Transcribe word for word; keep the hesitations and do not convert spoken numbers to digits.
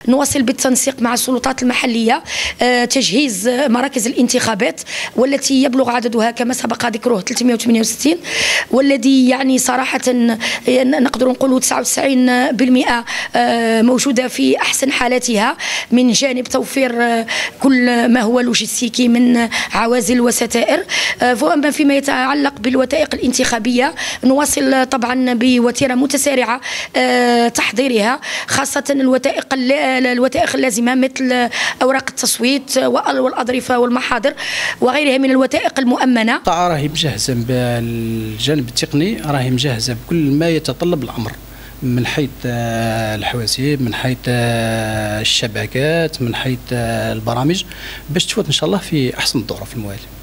نواصل بالتنسيق مع السلطات المحلية تجهيز مراكز الانتخابات والتي يبلغ عددها كما سبق ذكره ثلاثمئة وثمانية وستين، والذي يعني صراحة نقدر نقول تسعة وتسعين بالمئة موجودة في أحسن حالاتها، من جانب توفير كل ما هو لوجستيكي من عوازل وستائر. وأما فيما يتعلق بالوثائق الانتخابية نواصل طبعا بوتيرة متسارعة تحضيرها، خاصة الوثائق الوثائق اللازمة مثل أوراق التصويت والأظرفة والمحاضر وغيرها من الوثائق المؤمنة. القطاع راهي مجهزة بالجانب التقني، راهي مجهزة بكل ما يتطلب الأمر من حيث الحواسيب، من حيث الشبكات، من حيث البرامج، باش تفوت إن شاء الله في أحسن الظروف الموالية.